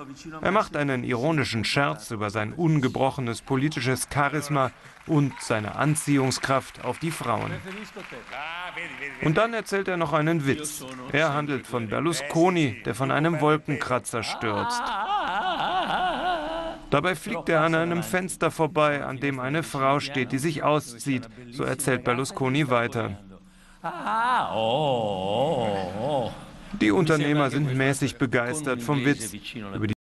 Er macht einen ironischen Scherz über sein ungebrochenes politisches Charisma und seine Anziehungskraft auf die Frauen. Und dann erzählt er noch einen Witz. Er handelt von Berlusconi, der von einem Wolkenkratzer stürzt. Dabei fliegt er an einem Fenster vorbei, an dem eine Frau steht, die sich auszieht. So erzählt Berlusconi weiter. Die Unternehmer sind mäßig begeistert vom Witz über die